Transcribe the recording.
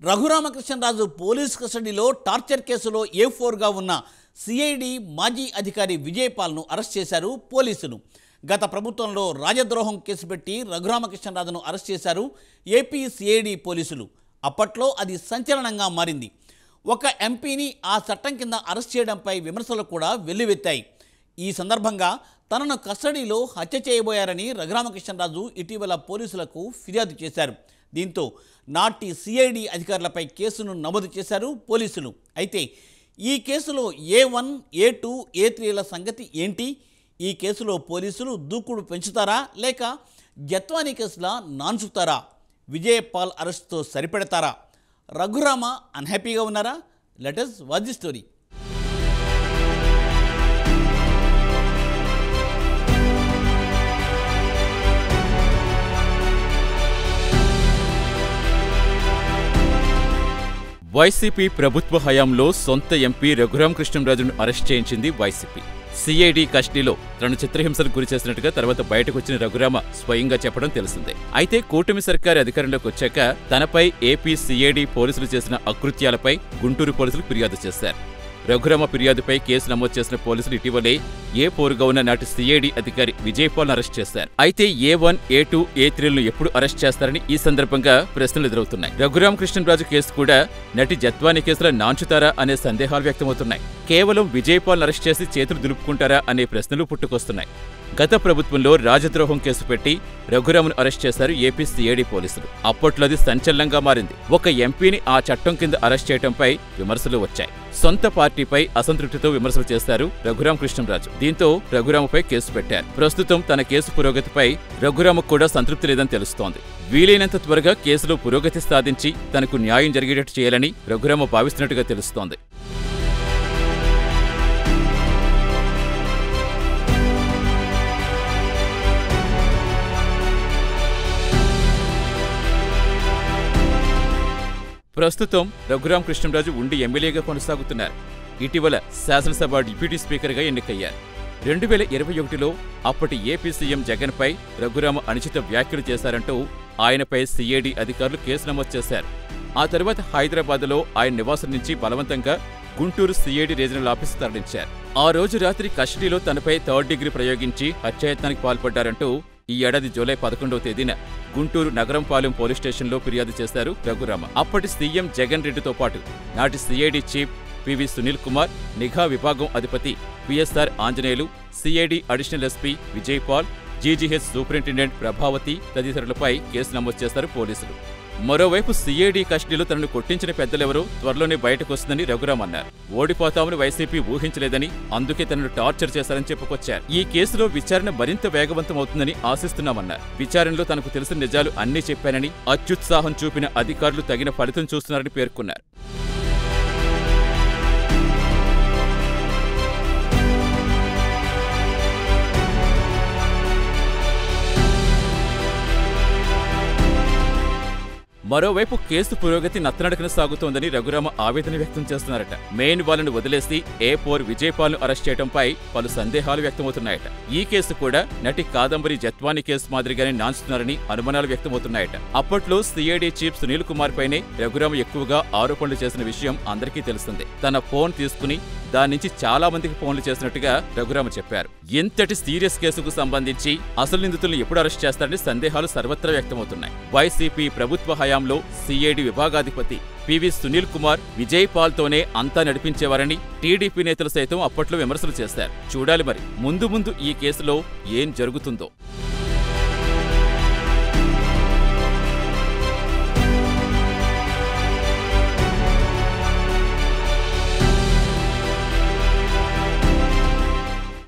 Raghuramakrishnaraju police కస్టడీలో torture కేసులో A4గా ఉన్న సిఐడి మాజీ అధికారి విజయపాల్ను అరెస్ట్ చేశారు పోలీసులు. గత ప్రభుత్వంలో రాజద్రోహం కేసు పెట్టి రఘురామకృష్ణరాజును అరెస్ట్ చేశారు ఏపీ సిఐడి పోలీసులు. అప్పట్లో అది సంచలనంగా మారింది. ఒక ఎంపీని ఆ చట్టం కింద అరెస్ట్ చేయడంపై విమర్శలు కూడా వెల్లువెత్తాయి. ఈ సందర్భంగా తనను కస్టడీలో హత్య చేయబోయారని రఘురామకృష్ణరాజు ఇటీవల పోలీసులకు ఫిర్యాదు చేశారు. దీంతో నాటి సిఐడి అధికారులపై కేసును నమోదు చేశారు పోలీసులు. అయితే ఈ కేసులో A1, A2, A3ల సంగతి ఏంటి? ఈ కేసులో పోలీసులు దూకుడు పెంచుతారా లేక జత్వానీ కేసులా నాన్చుతారా? విజయపాల్ అరెస్ట్తో సరిపెడతారా? రఘురామ అన్హ్యాపీగా ఉన్నారా? Let us watch the story. YCP ప్రభుత్వ హయాంలో సొంత ఎంపీ రఘురామకృష్ణరాజును అరెస్ట్ చేయించింది వైసీపీ. సిఐడి కస్టడీలో తనను చిత్రహింసలకు గురిచేసినట్టుగా తర్వాత బయటకొచ్చిన రఘురామ స్వయంగా చెప్పడం తెలిసిందే. అయితే కూటమి సర్కారు అధికారంలోకి వచ్చాక తనపై ఏపీ సిఐడి పోలీసులు చేసిన అకృత్యాలపై గుంటూరు పోలీసులు ఫిర్యాదు చేశారు. రఘురామ ఫిర్యాదుపై కేసు నమోదు చేసిన పోలీసులు ఇటీవలే A4గా ఉన్న నాటి సిఐడి అధికారి విజయపాల్ను అరెస్ట్ చేశారు. అయితే A1, A2, A3లను ఎప్పుడు అరెస్ట్ చేస్తారని ఈ సందర్భంగా ప్రశ్నలు ఎదురవుతున్నాయి. రఘురామకృష్ణరాజు కేసు కూడా నటి జత్వానీ కేసులో నాంచుతారా అనే సందేహాలు వ్యక్తమవుతున్నాయి. కేవలం విజయపాల్ను అరెస్ట్ చేసి చేతులు దులుపుకుంటారా అనే ప్రశ్నలు పుట్టుకొస్తున్నాయి. గత ప్రభుత్వంలో రాజద్రోహం కేసు పెట్టి రఘురామను అరెస్ట్ చేశారు ఏపీ సిఐడి పోలీసులు. అప్పట్లో అది సంచలనంగా మారింది. ఒక ఎంపీని ఆ చట్టం కింద అరెస్ట్ చేయడంపై విమర్శలు వచ్చాయి. సొంత పార్టీపై అసంతృప్తితో విమర్శలు చేశారు రఘురామకృష్ణరాజు. దీంతో రఘురామపై కేసు పెట్టారు. ప్రస్తుతం తన కేసు పురోగతిపై రఘురామకు కూడా సంతృప్తి లేదని తెలుస్తోంది. వీలైనంత త్వరగా కేసులో పురోగతి సాధించి తనకు న్యాయం జరిగేటట్టు చేయాలని రఘురామ భావిస్తున్నట్టుగా తెలుస్తోంది. ప్రస్తుతం రఘురామకృష్ణరాజు ఉండి ఎమ్మెల్యేగా కొనసాగుతున్నారు. ఇటీవల శాసనసభ డిప్యూటీ స్పీకర్గా ఎన్నికయ్యారు. 2021లో అప్పటి ఏపీ సీఎం జగన్పై రఘురామ అనుచిత వ్యాఖ్యలు చేశారంటూ ఆయనపై సిఐడి అధికారులు కేసు నమోదు చేశారు. ఆ తర్వాత హైదరాబాద్లో ఆయన నివాసం నుంచి బలవంతంగా గుంటూరు సిఐడి రీజనల్ ఆఫీసు తరలించారు. ఆ రోజు రాత్రి కస్టడీలో తనపై 3rd డిగ్రీ ప్రయోగించి హత్యాయత్నానికి పాల్పడ్డారంటూ ఈ ఏడాది జూలై 11వ తేదీన గుంటూరు నగరంపాలెం పోలీస్ స్టేషన్లో ఫిర్యాదు చేశారు రఘురామ. అప్పటి సీఎం జగన్ రెడ్డితో పాటు నాటి CID chief PV Sunil Kumar, నిఘా విభాగం అధిపతి PSR Anjaneyulu, CID additional SP Vijayapal, GGH superintendent Prabhavathi తదితరులపై కేసు నమోదు చేశారు పోలీసులు. మరోవైపు సిఐడి కస్టడీలో తనను కొట్టించిన పెద్దలెవరో త్వరలోనే బయటకొస్తుందని రఘురామ అన్నారు. ఓడిపోతామని వైసీపీ ఊహించలేదని, అందుకే తనను టార్చర్ చేశారని చెప్పుకొచ్చారు. ఈ కేసులో విచారణ మరింత వేగవంతమవుతుందని ఆశిస్తున్నామన్నారు. విచారణలో తనకు తెలిసిన నిజాలు అన్నీ చెప్పానని, అత్యుత్సాహం చూపిన అధికారులు తగిన ఫలితం చూస్తున్నారని పేర్కొన్నారు. మరోవైపు కేసు పురోగతి నత్తనడకన సాగుతోందని రఘురామ ఆవేదన వ్యక్తం చేస్తున్నారట. మెయిన్ వాళ్ళను వదిలేసి A4 విజయపాల్ను అరెస్ట్ చేయడంపై పలు సందేహాలు వ్యక్తమవుతున్నాయట. ఈ కేసు కూడా నటి కాదంబరి జత్వానీ కేసు మాదిరిగానే నాంచుతున్నారని అనుమానాలు వ్యక్తమవుతున్నాయట. అప్పట్లో సిఐడి చీఫ్ సునీల్ కుమార్ పైనే రఘురామ ఎక్కువగా ఆరోపణలు చేసిన విషయం అందరికీ తెలిసిందే. తన ఫోన్ తీసుకుని దాని నుంచి చాలా మందికి ఫోన్లు చేసినట్టుగా రఘురామ చెప్పారు. ఇంతటి సీరియస్ కేసుకు సంబంధించి అసలు నిందితులను ఎప్పుడు అరెస్ట్ చేస్తారని సందేహాలు సర్వత్రా వ్యక్తమవుతున్నాయి. వైసీపీ ప్రభుత్వ హయాంలో సిఐడి విభాగాధిపతి పివి సునీల్ కుమార్ విజయపాల్తోనే అంతా నడిపించేవారని టీడీపీ నేతలు సైతం అప్పట్లో విమర్శలు చేశారు. చూడాలి మరి ముందు ముందు ఈ కేసులో ఏం జరుగుతుందో.